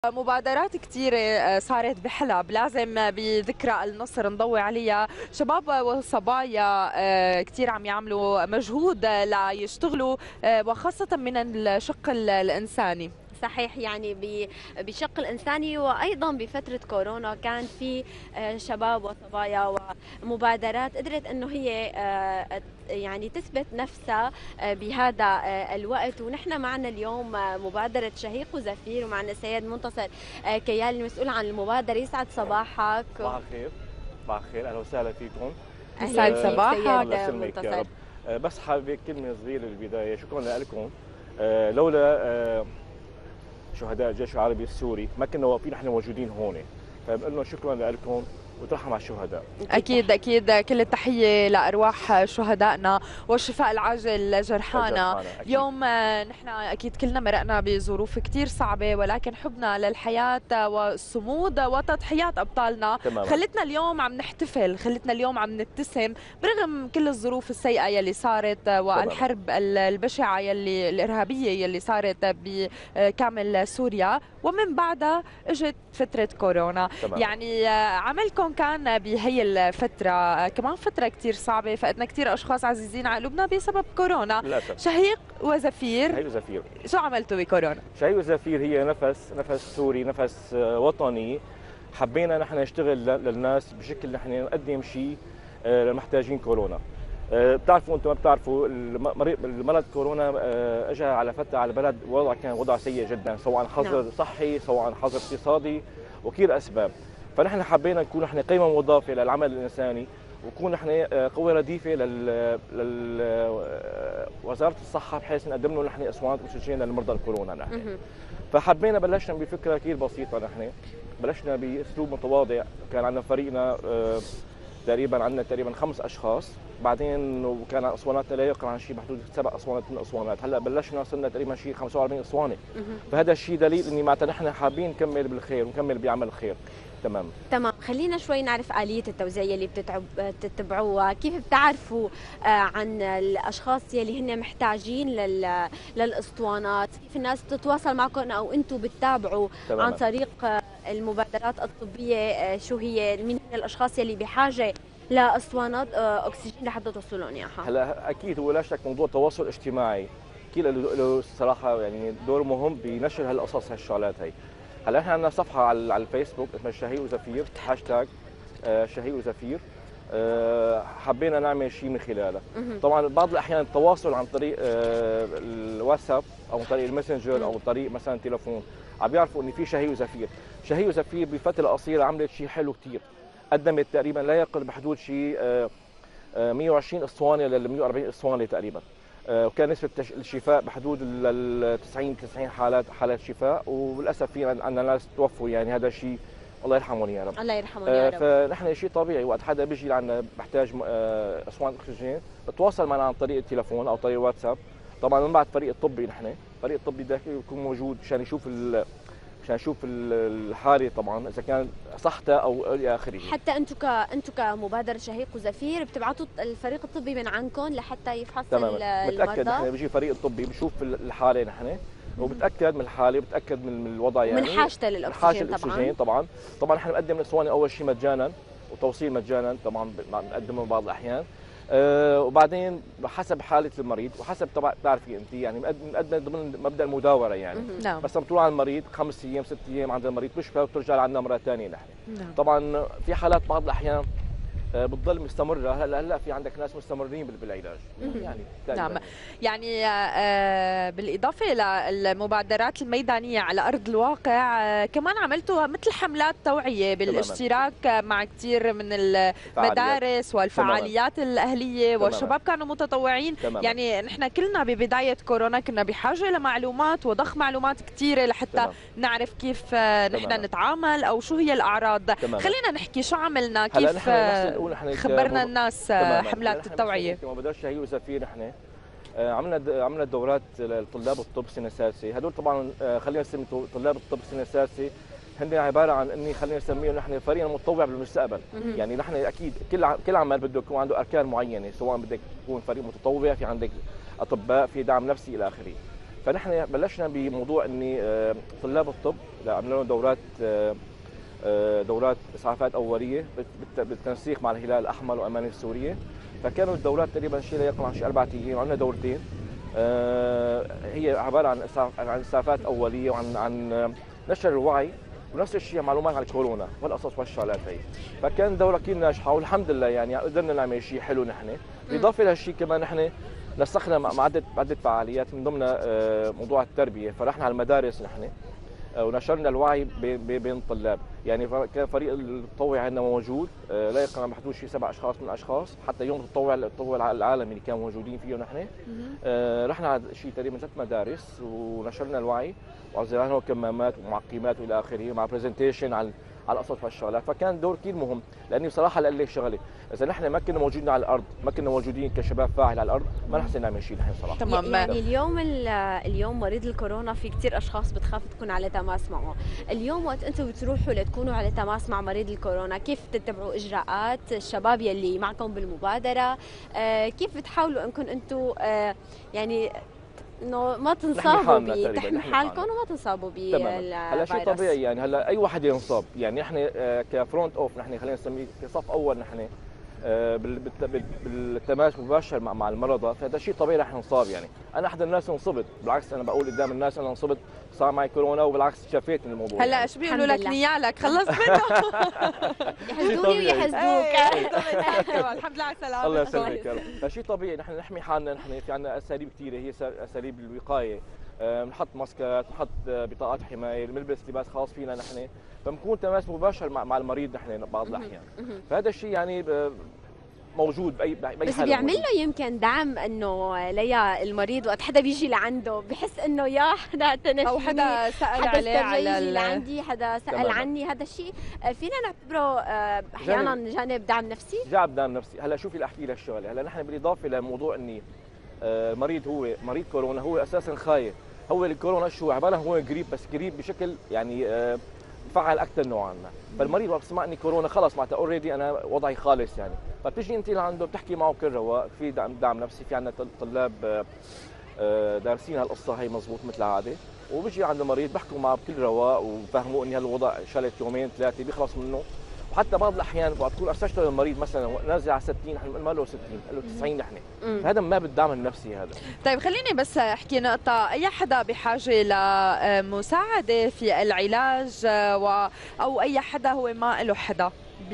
مبادرات كثيرة صارت بحلب، لازم بذكرى النصر نضوي عليها. شباب وصبايا كثير عم يعملوا مجهود ليشتغلوا، وخاصة من الشق الإنساني. صحيح، يعني بشق الإنساني، وأيضا بفترة كورونا كان في شباب وصبايا ومبادرات قدرت أنه هي يعني تثبت نفسها بهذا الوقت. ونحن معنا اليوم مبادرة شهيق وزفير، ومعنا سيد منتصر كيال المسؤول عن المبادرة. يسعد صباحك. صباح الخير. صباح الخير، اهلا وسهلا فيكم. يسعد صباحك الله يسلمك يا رب. بس حابب كلمه صغيره بالبدايه، شكرا لكم. لولا شهداء الجيش العربي السوري ما كنا واقفين نحن موجودين هون، فبقول لهم شكرا لكم وترحم على الشهداء. أكيد أكيد، كل التحية لأرواح شهدائنا والشفاء العاجل لجرحانا. اليوم نحن أكيد كلنا مرقنا بظروف كتير صعبة، ولكن حبنا للحياة والصمود وتضحيات أبطالنا تماما. خلتنا اليوم عم نحتفل، خلتنا اليوم عم نبتسم برغم كل الظروف السيئة يلي صارت والحرب البشعة يلي الإرهابية يلي صارت بكامل سوريا، ومن بعدها اجت فترة كورونا. تماما. يعني عملكم كان بهي الفترة كمان فترة كتير صعبة، فقدنا كتير أشخاص عزيزين على قلوبنا بسبب كورونا للأسف. شهيق وزفير، شهيق وزفير، شو عملتوا بكورونا؟ شهيق وزفير هي نفس سوري، نفس وطني. حبينا نحن نشتغل للناس بشكل نحن نقدم شيء للمحتاجين كورونا. بتعرفوا انتم ما بتعرفوا المرض كورونا اجى على فتره على البلد، وضع كان وضع سيء جدا، سواء حظر صحي سواء حظر اقتصادي وكثير اسباب. فنحن حبينا نكون نحن قيمه مضافه للعمل الانساني، ونكون نحن قوه رديفه وزاره الصحه، بحيث نقدم لهم نحن اسوان اكسجين للمرضى الكورونا نحن. فحبينا بلشنا بفكره كثير بسيطه، نحن بلشنا باسلوب متواضع. كان عندنا فريقنا عندنا تقريبا 5 اشخاص، بعدين وكان اسواناتنا لا يقل عن شيء بحدود 7 اسوانات من اسوانات. هلا بلشنا صرنا تقريبا شيء 45 اسوانه. فهذا الشيء دليل اني معناتها نحن حابين نكمل بالخير ونكمل بعمل الخير. تمام. خلينا شوي نعرف آلية التوزيع اللي بتتبعوها، كيف بتعرفوا عن الأشخاص يلي هن محتاجين للأسطوانات، كيف الناس بتتواصل معكم أو أنتم بتتابعوا عن طريق المبادرات الطبية؟ شو هي مين هن الأشخاص يلي بحاجة لأسطوانات أكسجين لحتى توصلون إياها؟ هلا أكيد هو لا شك موضوع التواصل الاجتماعي أكيد له صراحة يعني دور مهم بنشر هالقصص هالشغلات هي. هلا احنا عندنا صفحه على الفيسبوك اسمها شهيق وزفير، هاشتاج شهيق وزفير. حبينا نعمل شيء من خلالها. طبعا بعض الاحيان التواصل عن طريق الواتساب او عن طريق الماسنجر او عن طريق مثلا تليفون، عم بيعرفوا ان في شهيق وزفير. شهيق وزفير بفتره قصيره عملت شيء حلو كثير، قدمت تقريبا لا يقل بحدود شيء 120 اسطوانه ل 140 اسطوانه تقريبا. وكان نسبة الشفاء بحدود ال 90 حالات شفاء، وللاسف في عندنا ناس توفوا، يعني هذا شيء الله يرحمهم يا رب. الله يرحمهم يا رب. فنحن شيء طبيعي وقت حدا بيجي لعنا بحتاج اسوان اكسجين بتواصل معنا عن طريق التليفون او طريق الواتساب. طبعا من بعد الفريق الطبي، نحن الفريق الطبي داخلي يكون موجود مشان يشوف الحاله، طبعا اذا كان صحتها او الى اخره. حتى انتم كمبادره شهيق وزفير بتبعتوا الفريق الطبي من عندكم لحتى يفحص المرضى؟ متاكد، نحن بيجي الفريق الطبي بشوف الحاله نحن، وبتاكد من الحاله وبتاكد من الوضع، يعني من حاجته للاكسجين. طبعا نحن بنقدم الاسوانه اول شيء مجانا، وتوصيل مجانا طبعا بنقدمه بعض الاحيان. وبعدين حسب حاله المريض وحسب طبعا بتعرفي انت، يعني بنقدم ضمن مبدا المداوره يعني. نعم. بس بتروح على المريض 5 ايام 6 ايام عند المريض بشفى وبترجع لعندنا مره ثانيه نحن. نعم. طبعا في حالات بعض الاحيان بتضل مستمره. هلا في عندك ناس مستمرين بالعلاج يعني. نعم، يعني بالاضافه للمبادرات الميدانيه على ارض الواقع، كمان عملتوا مثل حملات توعيه بالاشتراك مع كثير من المدارس والفعاليات الاهليه، والشباب كانوا متطوعين. يعني نحن كلنا ببدايه كورونا كنا بحاجه لمعلومات وضخ معلومات كثيره لحتى نعرف كيف نحن نتعامل او شو هي الاعراض. خلينا نحكي شو عملنا، كيف خبرنا الناس حملات التوعيه. ما بدرش شهيق وزفير نحن عملنا دورات لطلاب الطب سنه سادسه. هدول طبعا خلينا نسمي طلاب الطب سنه سادسه هن عباره عن اني خلينا نسميهم نحن فريق متطوع بالمستقبل. يعني نحن اكيد كل عمل بده يكون عنده اركان معينه، سواء بدك تكون فريق متطوع، في عندك اطباء، في دعم نفسي الى اخره. فنحن بلشنا بموضوع اني طلاب الطب عملنا لهم دورات اسعافات اوليه بالتنسيق مع الهلال الاحمر والامانه السوريه. فكانوا الدورات تقريبا شيء لا يقل عن شيء 4 ايام، عندنا دورتين هي عباره عن اسعافات اوليه وعن نشر الوعي، ونفس الشيء معلومات عن الكورونا والقصص والشغلات هي. فكان دوره كثير ناجحه والحمد لله يعني قدرنا نعمل شيء حلو نحن. بالاضافه لهالشيء كمان نحن نسقنا مع عده فعاليات من ضمنها موضوع التربيه، فرحنا على المدارس نحن ونشرنا الوعي بين الطلاب. يعني كان فريق التطوعي عندنا موجود لا يقل عن محدود شيء 7 اشخاص من الاشخاص، حتى يوم التطوع العالمي اللي كانوا موجودين فيه نحن رحنا على شيء تقريبا 3 مدارس ونشرنا الوعي وعزلنا لهم كمامات ومعقمات والى اخره، مع برزنتيشن على القصص والشغلات. فكان دور كثير مهم، لاني بصراحه قال لك شغله، اذا نحن ما كنا موجودين على الارض، ما كنا موجودين كشباب فاعل على الارض، ما نحسن نعمل شيء نحن صراحه. تمام. يعني اليوم مريض الكورونا في كثير اشخاص بتخاف تكون على تماس معه. اليوم وقت انتم بتروحوا لتكونوا على تماس مع مريض الكورونا، كيف تتبعوا اجراءات الشباب يلي معكم بالمبادره؟ كيف بتحاولوا انكم انتم يعني انه ما تنصابوا تحمي حالكم وما تنصابوا بالفيروس؟ هلا شيء طبيعي، يعني هلا اي واحد ينصاب، يعني نحن كفرونت اوف نحن خلينا نسميه كصف اول نحن بالتماس مباشر مع المرضى، فهذا شيء طبيعي رح ننصاب. يعني انا احد الناس انصبت، بالعكس انا بقول قدام الناس انا انصبت صار معي كورونا وبالعكس شفيت من الموضوع. هلا ايش بيقولوا لك نيالك خلصت منه؟ يحسدوني ويحسدوك. الحمد لله على السلامه. الله يسلمك. فشيء طبيعي نحن نحمي حالنا، نحن في عندنا اساليب كثيره هي اساليب الوقايه، بنحط ماسكات، بنحط بطاقات حمايه، بنلبس لباس خاص فينا نحن، فبنكون تماس مباشر مع المريض نحن بعض الاحيان. فهذا الشيء يعني موجود باي بس بيعمل له يمكن دعم انه ليا المريض وقت حدا بيجي لعنده بحس انه يا حدا تنفسني او حدا سال عليه على عندي، حدا سال عني. هذا الشيء فينا نعتبره احيانا جانب دعم نفسي. جانب دعم نفسي. هلا شوفي لاحكي لك شغله، هلا نحن بالاضافه لموضوع اني المريض هو مريض كورونا هو اساسا خايف. هو الكورونا شو عباره هو قريب، بس قريب بشكل يعني فعل اكثر نوعا ما. فالمريض وقت سمع اني كورونا خلص معناتها اوريدي انا وضعي خالص يعني. فبتجي انت لعنده بتحكي معه بكل رواق، في دعم نفسي، في عندنا طلاب دارسين هالقصه هي مضبوط مثل العاده، وبيجي عند المريض بحكوا معه بكل رواق وبفهموه اني هالوضع شلت يومين ثلاثه بيخلص منه. وحتى بعض الاحيان وقت تكون ارسلته للمريض مثلا نازل على 60، نحن بنقول له 60، قال له 90 نحن. هذا ما بالدعم النفسي هذا. طيب خليني بس احكي نقطه، اي حدا بحاجه لمساعده في العلاج او اي حدا هو ما له حدا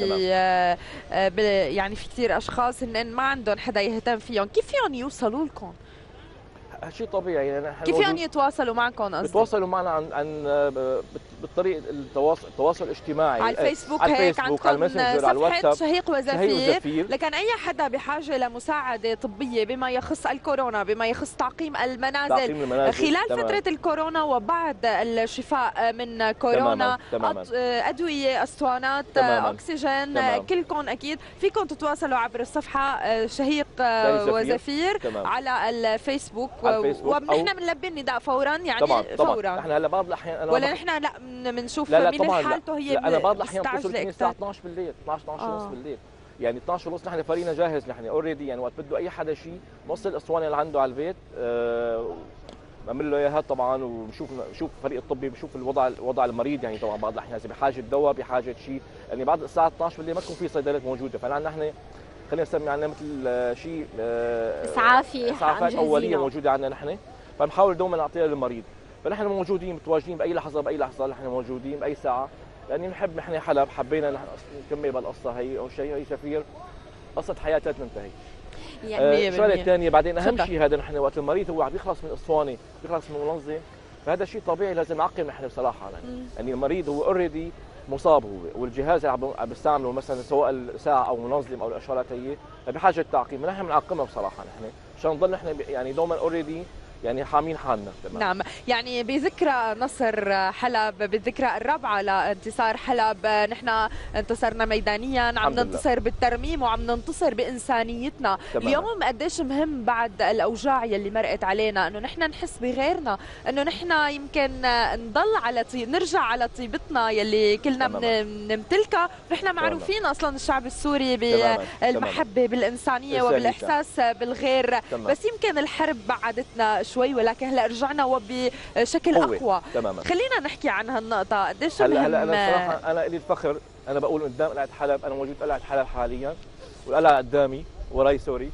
يعني في كثير اشخاص ان ما عندهم حدا يهتم فيهم، كيف فيهم يوصلوا لكم؟ شيء طبيعي يعني كيف فيهم يتواصلوا معكم؟ قصدي بيتواصلوا معنا عن بالطريق التواصل الاجتماعي على الفيسبوك، هيك عندكم على الماسنجر، على الواتساب شهيق وزفير. لكن اي حدا بحاجه لمساعده طبيه بما يخص الكورونا، بما يخص تعقيم المنازل خلال فتره الكورونا وبعد الشفاء من كورونا، تماما. ادويه، اسطوانات، اكسجين، كلكم اكيد فيكم تتواصلوا عبر الصفحه شهيق وزفير على الفيسبوك ونحن بنلبي النداء فورا يعني. طبعا فورا نحن هلا بعض الاحيان ولا نحن لا بنشوف لا من حالته هي انا بعض الاحيان بتصل الساعه 12 بالليل 12 ونص بالليل، يعني 12 ونص نحن فريقنا جاهز، نحن اوريدي يعني وقت بده اي حدا شيء نوصل الاسطوانه اللي عنده على البيت بعمل له اياها طبعا، وبشوف الفريق الطبي بشوف وضع المريض. يعني طبعا بعض الاحيان اذا بحاجه دواء بحاجه شيء، يعني بعد الساعه 12 بالليل ما تكون في صيدليات موجوده، فنحن خلينا نسمي عندنا مثل شيء اسعافات اوليه موجوده عندنا نحن، فنحاول دوما نعطيها للمريض. فنحن موجودين متواجدين باي لحظه نحن موجودين باي ساعه، لاني بنحب نحن حلب، حبينا نكمل بالقصه هي او شيء هي سفير قصه حياتنا تنتهي. يعني الشغله الثانيه بعدين اهم شيء هذا نحن وقت المريض هو عم يخلص من اسطوانه بيخلص من منظم، فهذا شيء طبيعي لازم نعقم نحن بصراحه يعني المريض هو اوريدي مصاب هو، والجهاز اللي عم بيستعمله مثلا سواء الساعه او منظم او الاشارات هي بحاجه تعقيم، نحن بنعقمها بصراحه نحن عشان نضل نحن يعني دوما اوريدي يعني حامين حالنا. نعم، يعني بذكرى نصر حلب، بالذكرى الرابعة لانتصار حلب، نحن انتصرنا ميدانيا، عم ننتصر بالترميم وعم ننتصر بإنسانيتنا. اليوم قديش مهم بعد الأوجاع يلي مرقت علينا انه نحن نحس بغيرنا، انه نحن يمكن نضل على نرجع على طيبتنا يلي كلنا بنمتلكها. نحن معروفين اصلا الشعب السوري بالمحبة بالإنسانية وبالإحساس بالغير، بس يمكن الحرب بعدتنا شوي، ولكن هلا رجعنا وبشكل اقوى. تماما. خلينا نحكي عن هالنقطه، قديش هلا مهم. انا بصراحه انا لي الفخر، انا بقول قدام قلعه حلب، انا موجود قلعه حلب حاليا والقلعه قدامي وراي سوري.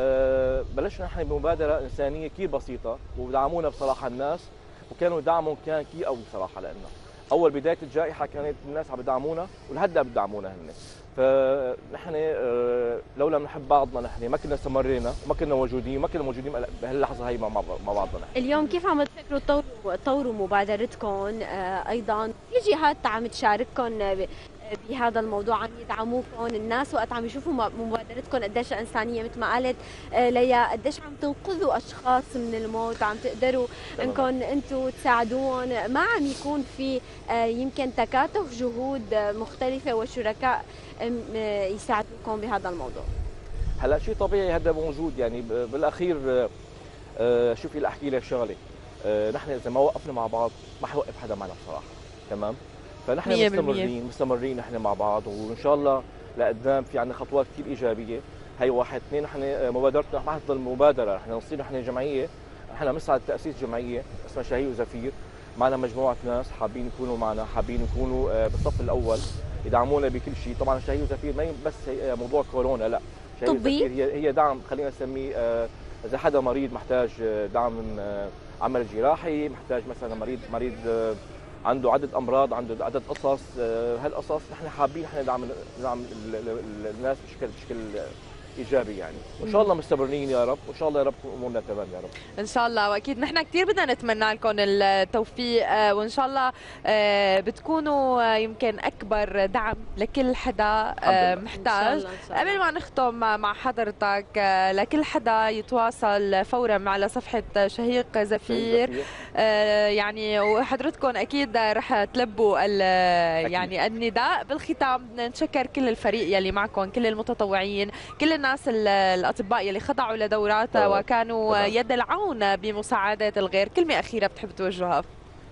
بلشنا نحن بمبادره انسانيه كثير بسيطه ودعمونا بصراحه الناس، وكانوا دعمهم كان كثير قوي صراحه. لنا اول بدايه الجائحه كانت الناس عم بدعمونا ولهلا بدعمونا هن. فنحن لولا بنحب بعضنا نحن ما كنا استمرينا وما كنا موجودين، ما كنا موجودين بهاللحظه هي مع بعضنا نحن. اليوم كيف عم تفكروا تطوروا مبادرتكم؟ ايضا في جهات عم تشارككم بهذا الموضوع، عم يدعموكم الناس وقت عم يشوفوا مبادرتكم قديش انسانيه، مثل ما قالت ليا قديش عم تنقذوا اشخاص من الموت، عم تقدروا انكم انتم تساعدوهم، ما عم يكون في يمكن تكاتف جهود مختلفه وشركاء يساعدوكم بهذا الموضوع؟ هلا شيء طبيعي هذا موجود، يعني بالاخير شوفي لاحكي لك شغله، نحن اذا ما وقفنا مع بعض ما حيوقف حدا معنا بصراحه. تمام؟ فنحن مستمرين نحن مع بعض، وان شاء الله لقدام في عندنا خطوات كثير ايجابيه. هي واحد اثنين، نحن مبادرتنا ما حتضل مبادره، نحن نصير نحن جمعيه، نحن بنسعى لتاسيس جمعيه اسمها شهيق وزفير، معنا مجموعه ناس حابين يكونوا معنا، حابين يكونوا بالصف الاول، يدعمونا بكل شيء. طبعا شهيق وزفير ما بس هي موضوع كورونا، لا، شهيق وزفير هي دعم، خلينا نسميه اذا حدا مريض محتاج دعم عمل جراحي، محتاج مثلا مريض عنده عدة أمراض، عنده عدة قصص، هالقصص نحن حابين نحن ندعم الناس بشكل إيجابي يعني. وإن شاء الله مستمرين يا رب، وإن شاء الله يا رب تكون أمورنا تمام يا رب. إن شاء الله، وأكيد نحن كثير بدنا نتمنى لكم التوفيق، وإن شاء الله بتكونوا يمكن أكبر دعم لكل حدا محتاج. قبل ما نختم مع حضرتك، لكل حدا يتواصل فورا على صفحة شهيق زفير، يعني وحضرتكم أكيد رح تلبوا يعني النداء. بالختام بدنا نشكر كل الفريق يلي معكم، كل المتطوعين، كل الناس الأطباء يلي خضعوا لدورات وكانوا يد العون بمساعدة الغير. كلمة أخيرة بتحب توجهها؟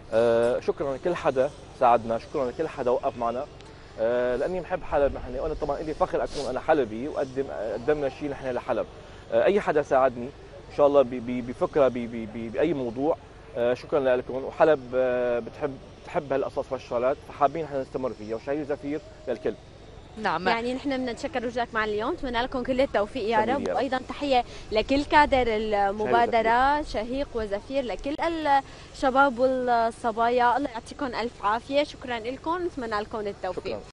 شكرا لكل حدا ساعدنا، شكرا لكل حدا وقف معنا، لأني بحب حلب نحن، وأنا طبعا لي فخر أكون أنا حلبي وقدمنا شيء نحن لحلب. أي حدا ساعدني إن شاء الله بفكرة بأي موضوع، شكرا لكم. وحلب بتحب هالقصص والشغلات، فحابين نحن نستمر فيها، وشهيق زفير للكل. نعم، يعني نحن بدنا نتشكر وجودك معنا اليوم، نتمنى لكم كل التوفيق يا رب، وايضا تحيه لكل كادر المبادره شهيق وزفير، لكل الشباب والصبايا، الله يعطيكم الف عافيه، شكرا لكم، نتمنى لكم التوفيق.